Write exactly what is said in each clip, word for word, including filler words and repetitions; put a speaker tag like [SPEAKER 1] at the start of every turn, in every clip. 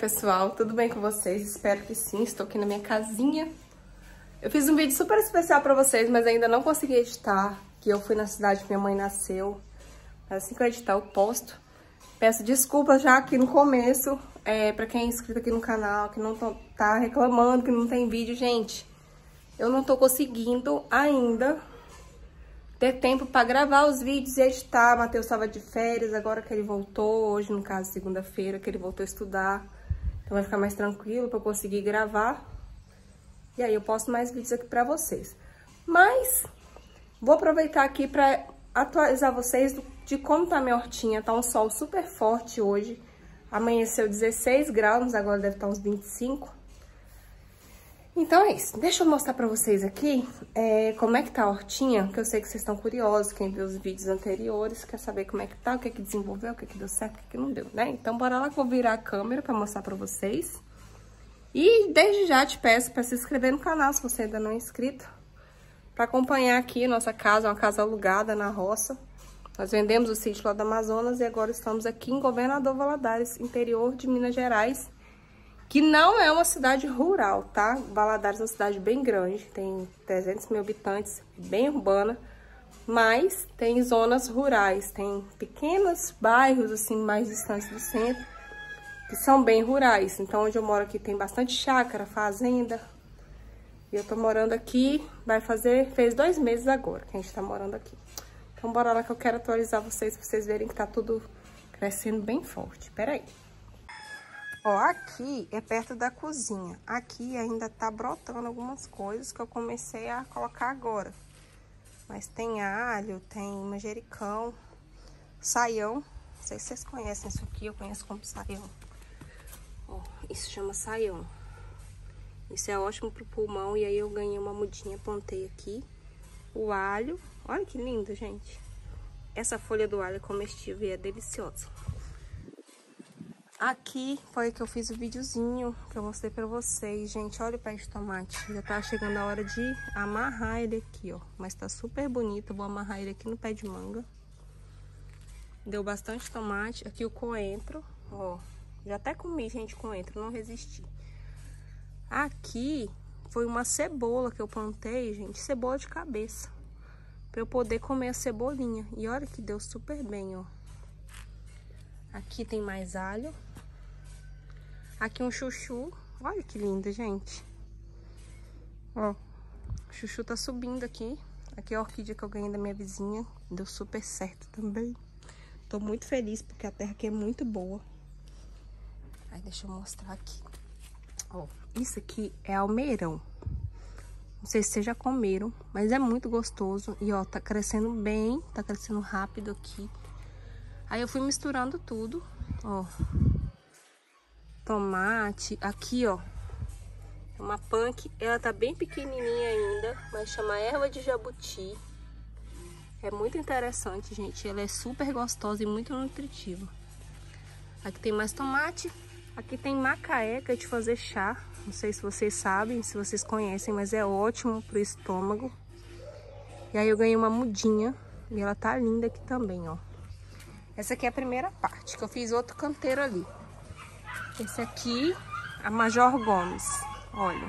[SPEAKER 1] pessoal, tudo bem com vocês? Espero que sim, estou aqui na minha casinha. Eu fiz um vídeo super especial pra vocês, mas ainda não consegui editar, que eu fui na cidade que minha mãe nasceu. Mas assim que eu editar eu posto. Peço desculpas já aqui no começo, é, pra quem é inscrito aqui no canal, que não tô, tá reclamando que não tem vídeo. Gente, eu não tô conseguindo ainda ter tempo pra gravar os vídeos e editar. Matheus estava de férias, agora que ele voltou, hoje no caso segunda-feira, que ele voltou a estudar. Então vai ficar mais tranquilo pra eu conseguir gravar. E aí eu posto mais vídeos aqui pra vocês. Mas vou aproveitar aqui pra atualizar vocês de como tá minha hortinha. Tá um sol super forte hoje. Amanheceu dezesseis graus, agora deve estar uns vinte e cinco. Então é isso. Deixa eu mostrar pra vocês aqui é, como é que tá a hortinha, que eu sei que vocês estão curiosos, quem viu os vídeos anteriores, quer saber como é que tá, o que é que desenvolveu, o que é que deu certo, o que é que não deu, né? Então bora lá que eu vou virar a câmera pra mostrar pra vocês. E desde já te peço para se inscrever no canal, se você ainda não é inscrito, para acompanhar aqui nossa casa, uma casa alugada na roça. Nós vendemos o sítio lá do Amazonas e agora estamos aqui em Governador Valadares, interior de Minas Gerais, que não é uma cidade rural, tá? Valadares é uma cidade bem grande, tem trezentos mil habitantes, bem urbana, mas tem zonas rurais, tem pequenos bairros assim mais distantes do centro, que são bem rurais. Então, onde eu moro aqui tem bastante chácara, fazenda. E eu tô morando aqui, vai fazer, fez dois meses agora que a gente tá morando aqui. Então, bora lá que eu quero atualizar vocês, pra vocês verem que tá tudo crescendo bem forte. Pera aí. Ó, aqui é perto da cozinha. Aqui ainda tá brotando algumas coisas que eu comecei a colocar agora. Mas tem alho, tem manjericão, saião. Não sei se vocês conhecem isso aqui, eu conheço como saião. Ó, isso chama saião. Isso é ótimo pro pulmão. E aí eu ganhei uma mudinha, plantei aqui. O alho. Olha que lindo, gente. Essa folha do alho é comestível e é deliciosa. Aqui foi que eu fiz o videozinho que eu mostrei pra vocês. Gente, olha o pé de tomate. Já tá chegando a hora de amarrar ele aqui, ó. Mas tá super bonito. Eu vou amarrar ele aqui no pé de manga. Deu bastante tomate. Aqui o coentro, ó. Já até comi, gente, coentro, não resisti. Aqui foi uma cebola que eu plantei, gente, cebola de cabeça. Pra eu poder comer a cebolinha. E olha que deu super bem, ó. Aqui tem mais alho. Aqui um chuchu. Olha que lindo, gente. Ó, o chuchu tá subindo aqui. Aqui é a orquídea que eu ganhei da minha vizinha. Deu super certo também. Tô muito feliz porque a terra aqui é muito boa. Aí deixa eu mostrar aqui. Ó, isso aqui é almeirão. Não sei se vocês já comeram, mas é muito gostoso. E ó, tá crescendo bem, tá crescendo rápido aqui. Aí eu fui misturando tudo, ó. Tomate, aqui ó. É uma punk, ela tá bem pequenininha ainda, mas chama erva de jabuti. É muito interessante, gente. Ela é super gostosa e muito nutritiva. Aqui tem mais tomate. Aqui tem macaé, que é de fazer chá. Não sei se vocês sabem, se vocês conhecem, mas é ótimo pro estômago. E aí eu ganhei uma mudinha. E ela tá linda aqui também, ó. Essa aqui é a primeira parte, que eu fiz outro canteiro ali. Esse aqui, a Major Gomes. Olha.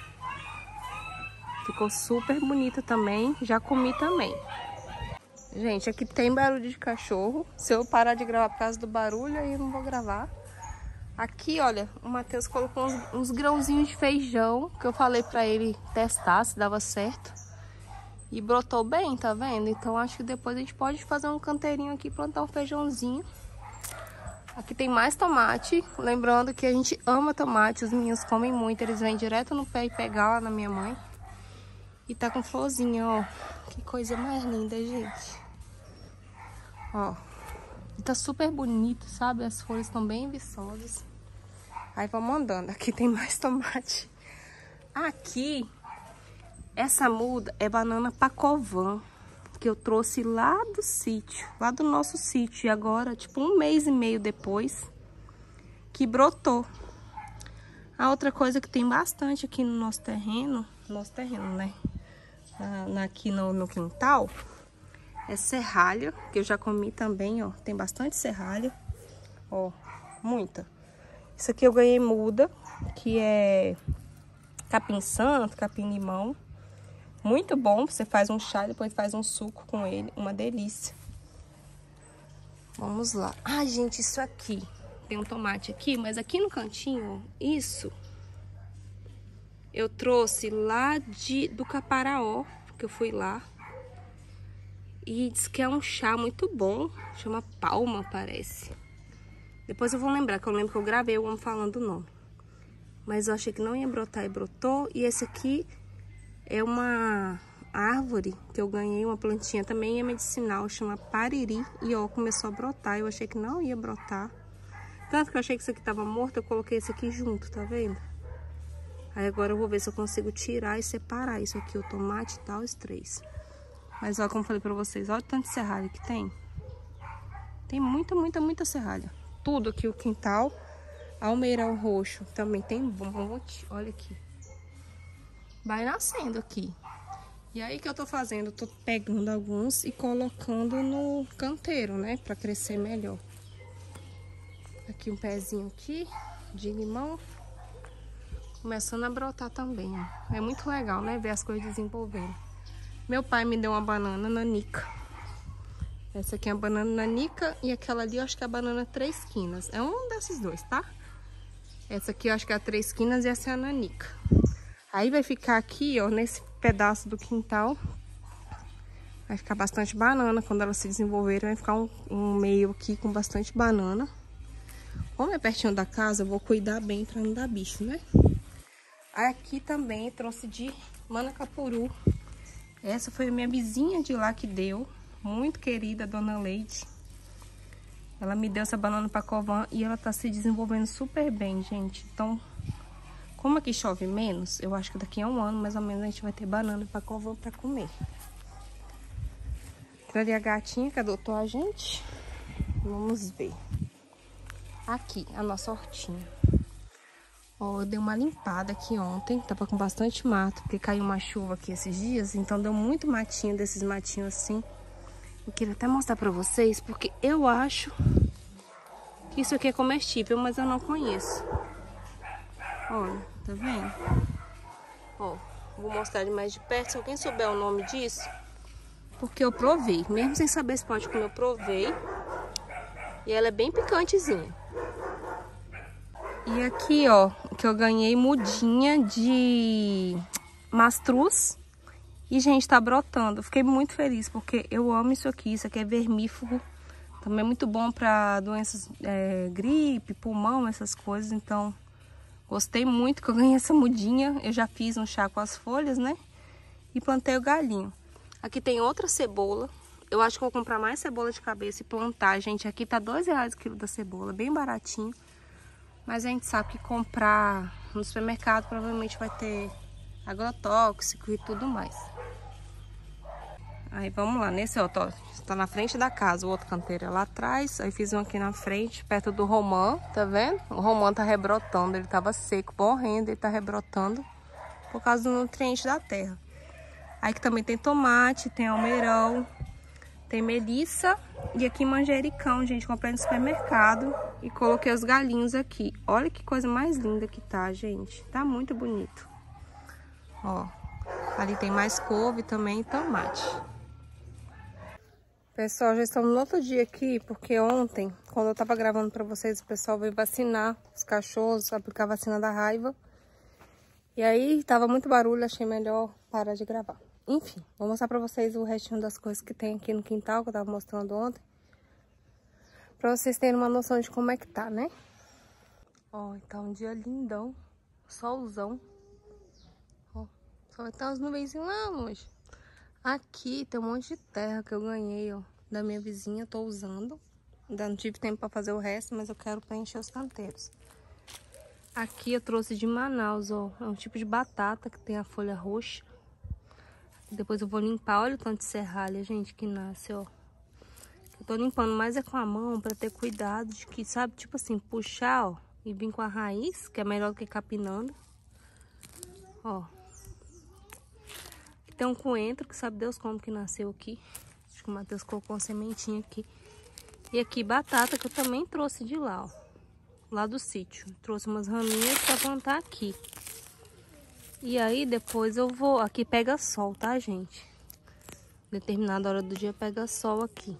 [SPEAKER 1] Ficou super bonita também. Já comi também. Gente, aqui tem barulho de cachorro. Se eu parar de gravar por causa do barulho, aí eu não vou gravar. Aqui, olha, o Matheus colocou uns, uns grãozinhos de feijão, que eu falei pra ele testar se dava certo. E brotou bem, tá vendo? Então acho que depois a gente pode fazer um canteirinho aqui, plantar um feijãozinho. Aqui tem mais tomate. Lembrando que a gente ama tomate, os meninos comem muito. Eles vêm direto no pé e pegar lá na minha mãe. E tá com florzinha, ó. Que coisa mais linda, gente. Ó. E tá super bonito, sabe? As folhas estão bem viçosas. Aí vamos andando. Aqui tem mais tomate. Aqui, essa muda é banana Pacovan, que eu trouxe lá do sítio, lá do nosso sítio. E agora, tipo, um mês e meio depois, que brotou. A outra coisa que tem bastante aqui no nosso terreno, nosso terreno, né? Na, aqui no, no quintal, é serralho, que eu já comi também, ó. Tem bastante serralho, ó, muita. Isso aqui eu ganhei muda, que é capim santo, capim limão. Muito bom, você faz um chá e depois faz um suco com ele, uma delícia. Vamos lá. Ah, gente, isso aqui. Tem um tomate aqui, mas aqui no cantinho, isso... eu trouxe lá de, do Caparaó, que eu fui lá. E diz que é um chá muito bom. Chama palma, parece. Depois eu vou lembrar, que eu lembro que eu gravei o homem falando o nome. Mas eu achei que não ia brotar e brotou. E esse aqui é uma árvore que eu ganhei, uma plantinha também é medicinal. Chama pariri. E ó, começou a brotar. Eu achei que não ia brotar. Tanto que eu achei que isso aqui tava morto, eu coloquei esse aqui junto, tá vendo? Aí agora eu vou ver se eu consigo tirar e separar isso aqui, o tomate e tal, os três. Mas ó, como eu falei pra vocês, olha o tanto de serralha que tem. Tem muita, muita, muita serralha. Tudo aqui, o quintal. Almeirão roxo também tem um monte. Olha aqui. Vai nascendo aqui. E aí que eu tô fazendo? Eu tô pegando alguns e colocando no canteiro, né? Pra crescer melhor. Aqui um pezinho aqui de limão. Começando a brotar também, ó. É muito legal, né? Ver as coisas desenvolvendo. Meu pai me deu uma banana nanica. Essa aqui é a banana nanica e aquela ali eu acho que é a banana três quinas. É um desses dois, tá? Essa aqui eu acho que é a três quinas e essa é a nanica. Aí vai ficar aqui, ó, nesse pedaço do quintal. Vai ficar bastante banana. Quando elas se desenvolverem, vai ficar um, um meio aqui com bastante banana. Como é pertinho da casa, eu vou cuidar bem pra não dar bicho, né? Aqui também trouxe de Manacapuru. Essa foi a minha vizinha de lá que deu. Muito querida, Dona Leide. Ela me deu essa banana pacovan e ela tá se desenvolvendo super bem, gente. Então, como aqui chove menos, eu acho que daqui a um ano, mais ou menos, a gente vai ter banana pacovan pra comer. Aquela ali a gatinha que adotou a gente. Vamos ver. Aqui, a nossa hortinha. Ó, eu dei uma limpada aqui ontem, tava com bastante mato, porque caiu uma chuva aqui esses dias, então deu muito matinho, desses matinhos assim. Eu queria até mostrar pra vocês, porque eu acho que isso aqui é comestível, mas eu não conheço. Olha, tá vendo? Ó, vou mostrar de mais de perto, se alguém souber o nome disso, porque eu provei, mesmo sem saber se pode comer, eu provei. E ela é bem picantezinha. E aqui, ó, que eu ganhei mudinha de mastruz. E, gente, tá brotando. Eu fiquei muito feliz, porque eu amo isso aqui. Isso aqui é vermífugo. Também é muito bom pra doenças, é, gripe, pulmão, essas coisas. Então, gostei muito que eu ganhei essa mudinha. Eu já fiz um chá com as folhas, né? E plantei o galinho. Aqui tem outra cebola. Eu acho que vou comprar mais cebola de cabeça e plantar, gente. Aqui tá dois reais o quilo da cebola, bem baratinho. Mas a gente sabe que comprar no supermercado provavelmente vai ter agrotóxico e tudo mais. Aí vamos lá, nesse ó, ó, tá na frente da casa, o outro canteiro é lá atrás. Aí fiz um aqui na frente, perto do romã, tá vendo? O romã tá rebrotando, ele tava seco, morrendo, ele tá rebrotando por causa do nutriente da terra. Aí que também tem tomate, tem almeirão. Tem melissa e aqui manjericão, gente. Comprei no supermercado e coloquei os galinhos aqui. Olha que coisa mais linda que tá, gente. Tá muito bonito. Ó, ali tem mais couve também e tomate. Pessoal, já estamos no outro dia aqui, porque ontem, quando eu tava gravando pra vocês, o pessoal veio vacinar os cachorros, aplicar a vacina da raiva. E aí, tava muito barulho, achei melhor parar de gravar. Enfim, vou mostrar pra vocês o restinho das coisas que tem aqui no quintal, que eu tava mostrando ontem. Pra vocês terem uma noção de como é que tá, né? Ó, tá um dia lindão, solzão. Ó, só vai estar as nuvens lá longe. Aqui tem um monte de terra que eu ganhei, ó, da minha vizinha, tô usando. Ainda não tive tempo pra fazer o resto, mas eu quero preencher os canteiros. Aqui eu trouxe de Manaus, ó, é um tipo de batata que tem a folha roxa. Depois eu vou limpar, olha o tanto de serralha, gente, que nasce, ó. Eu tô limpando mais é com a mão pra ter cuidado de que, sabe, tipo assim, puxar, ó, e vir com a raiz, que é melhor do que capinando. Ó. Aqui tem um coentro, que sabe Deus como que nasceu aqui. Acho que o Matheus colocou uma sementinha aqui. E aqui batata, que eu também trouxe de lá, ó. lá do sítio. Trouxe umas raminhas pra plantar aqui. E aí depois eu vou... Aqui pega sol, tá, gente? Determinada hora do dia pega sol aqui.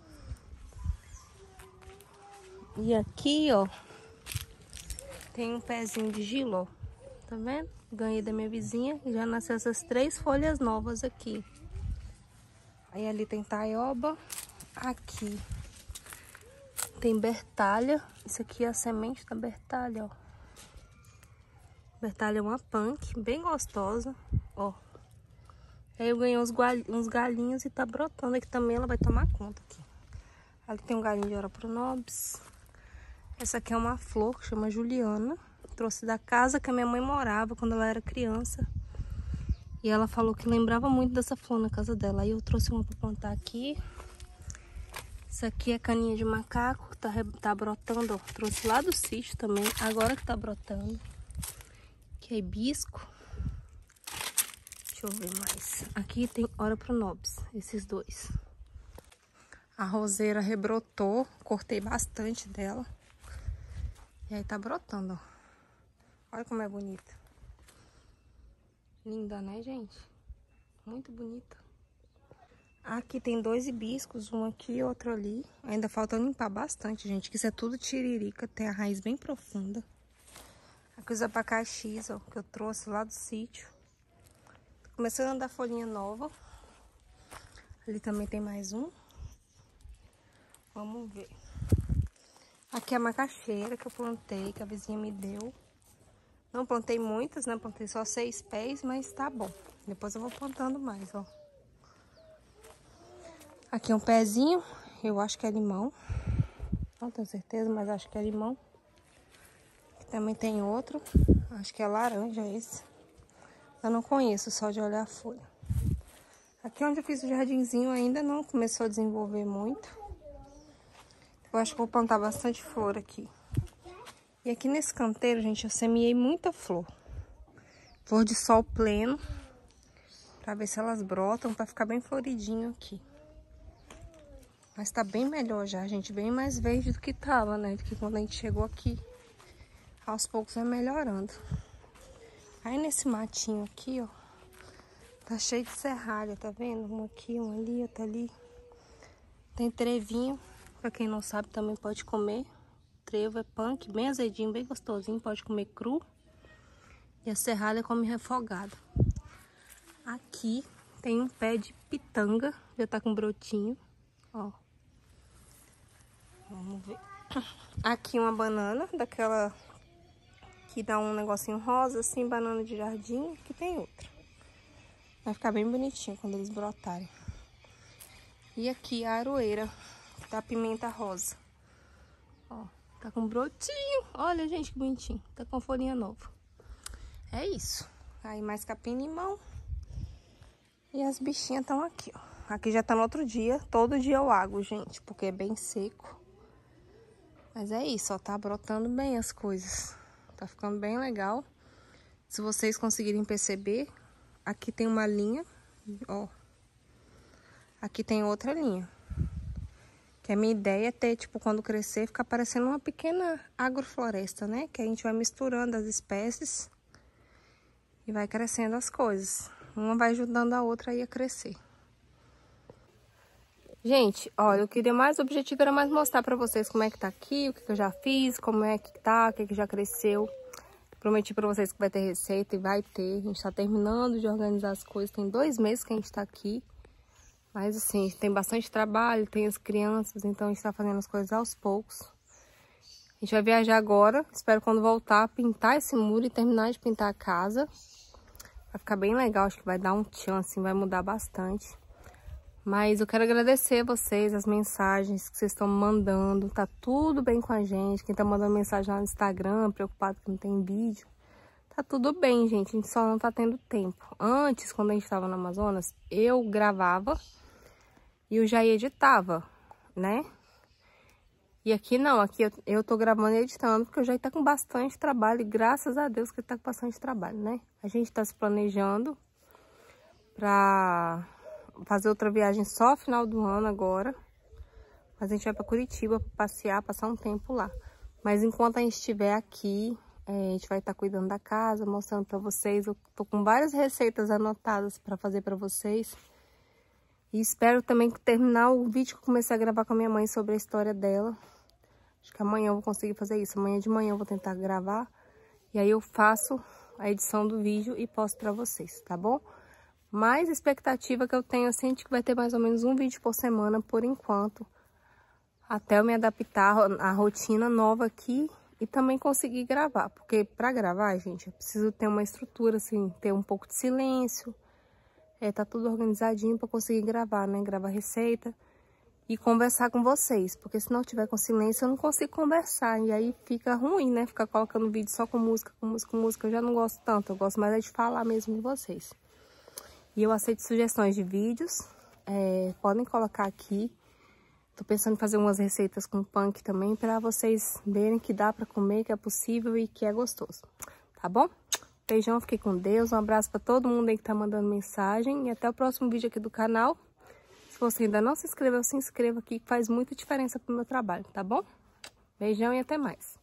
[SPEAKER 1] E aqui, ó, tem um pezinho de giló. Tá vendo? Ganhei da minha vizinha e já nasceu essas três folhas novas aqui. Aí ali tem taioba. Aqui tem bertalha. Isso aqui é a semente da bertalha, ó. Bertalha é uma punk, bem gostosa, ó. Aí eu ganhei uns, uns galinhos e tá brotando aqui também, ela vai tomar conta aqui. Ali tem um galinho de Ora Pronobis. Essa aqui é uma flor que chama Juliana. Trouxe da casa que a minha mãe morava quando ela era criança. E ela falou que lembrava muito dessa flor na casa dela. Aí eu trouxe uma pra plantar aqui. Isso aqui é caninha de macaco, que tá, tá brotando, ó. Trouxe lá do sítio também, agora que tá brotando. Que é hibisco. Deixa eu ver mais. Aqui tem Ora Pronobis, esses dois. A roseira rebrotou, cortei bastante dela. E aí tá brotando, ó. Olha como é bonita. Linda, né, gente? Muito bonita. Aqui tem dois hibiscos, um aqui e outro ali. Ainda falta limpar bastante, gente, que isso é tudo tiririca, tem a raiz bem profunda. Aqui os abacaxis, ó, que eu trouxe lá do sítio. Tô começando a dar folhinha nova. Ali também tem mais um. Vamos ver. Aqui é a macaxeira que eu plantei, que a vizinha me deu. Não plantei muitas, né? Plantei só seis pés, mas tá bom. Depois eu vou plantando mais, ó. Aqui é um pezinho, eu acho que é limão. Não tenho certeza, mas acho que é limão. Também tem outro, acho que é laranja esse. Eu não conheço, só de olhar a folha. Aqui onde eu fiz o jardinzinho ainda não começou a desenvolver muito. Eu acho que vou plantar bastante flor aqui. E aqui nesse canteiro, gente, eu semeei muita flor. Flor de sol pleno. Pra ver se elas brotam, pra ficar bem floridinho aqui. Mas tá bem melhor já, gente. Bem mais verde do que tava, né? Do que quando a gente chegou aqui. Aos poucos vai melhorando. Aí nesse matinho aqui, ó, tá cheio de serralha, tá vendo? Um aqui, um ali, outro ali. Tem trevinho, pra quem não sabe também pode comer. Trevo é punk, bem azedinho, bem gostosinho, pode comer cru. E a serralha come refogada. Aqui tem um pé de pitanga, já tá com brotinho, ó. Vamos ver. Aqui uma banana, daquela... que dá um negocinho rosa, assim, banana de jardim. Aqui tem outra. Vai ficar bem bonitinho quando eles brotarem. E aqui a aroeira da pimenta rosa. Ó, tá com brotinho. Olha, gente, que bonitinho. Tá com folhinha nova. É isso. Aí mais capim-limão. E as bichinhas estão aqui, ó. Aqui já tá no outro dia. Todo dia eu água, gente, porque é bem seco. Mas é isso, ó. Tá brotando bem as coisas. Tá ficando bem legal. Se vocês conseguirem perceber, aqui tem uma linha, ó. Aqui tem outra linha. Que a minha ideia é ter, tipo, quando crescer, ficar parecendo uma pequena agrofloresta, né? Que a gente vai misturando as espécies e vai crescendo as coisas. Uma vai ajudando a outra aí a crescer. Gente, olha, eu queria mais, o objetivo era mais mostrar pra vocês como é que tá aqui, o que, que eu já fiz, como é que tá, o que, que já cresceu. Prometi pra vocês que vai ter receita e vai ter. A gente tá terminando de organizar as coisas, tem dois meses que a gente tá aqui. Mas assim, tem bastante trabalho, tem as crianças, então a gente tá fazendo as coisas aos poucos. A gente vai viajar agora, espero quando voltar pintar esse muro e terminar de pintar a casa. Vai ficar bem legal, acho que vai dar um tchan, assim, vai mudar bastante. Mas eu quero agradecer a vocês, as mensagens que vocês estão mandando. Tá tudo bem com a gente. Quem tá mandando mensagem lá no Instagram, preocupado que não tem vídeo. Tá tudo bem, gente. A gente só não tá tendo tempo. Antes, quando a gente tava no Amazonas, eu gravava e eu já editava, né? E aqui não, aqui eu, eu tô gravando e editando, porque eu já tá com bastante trabalho. E graças a Deus que tá com bastante trabalho, né? A gente tá se planejando pra... fazer outra viagem só final do ano agora. Mas a gente vai pra Curitiba pra passear, passar um tempo lá. Mas enquanto a gente estiver aqui, é, a gente vai estar cuidando da casa, mostrando pra vocês. Eu tô com várias receitas anotadas pra fazer pra vocês. E espero também terminar o vídeo que eu comecei a gravar com a minha mãe sobre a história dela. Acho que amanhã eu vou conseguir fazer isso. Amanhã de manhã eu vou tentar gravar. E aí eu faço a edição do vídeo e posto pra vocês, tá bom? Mas a expectativa que eu tenho, assim, de que vai ter mais ou menos um vídeo por semana, por enquanto. Até eu me adaptar à rotina nova aqui e também conseguir gravar. Porque pra gravar, gente, eu preciso ter uma estrutura, assim, ter um pouco de silêncio. É, tá tudo organizadinho pra conseguir gravar, né? Gravar receita e conversar com vocês. Porque se não tiver com silêncio, eu não consigo conversar. E aí fica ruim, né? Ficar colocando vídeo só com música, com música, com música. Eu já não gosto tanto. Eu gosto mais é de falar mesmo com vocês. E eu aceito sugestões de vídeos. É, podem colocar aqui. Tô pensando em fazer umas receitas com punk também. Pra vocês verem que dá pra comer, que é possível e que é gostoso. Tá bom? Beijão, fiquei com Deus. Um abraço pra todo mundo aí que tá mandando mensagem. E até o próximo vídeo aqui do canal. Se você ainda não se inscreveu, se inscreva aqui, que faz muita diferença pro meu trabalho, tá bom? Beijão e até mais.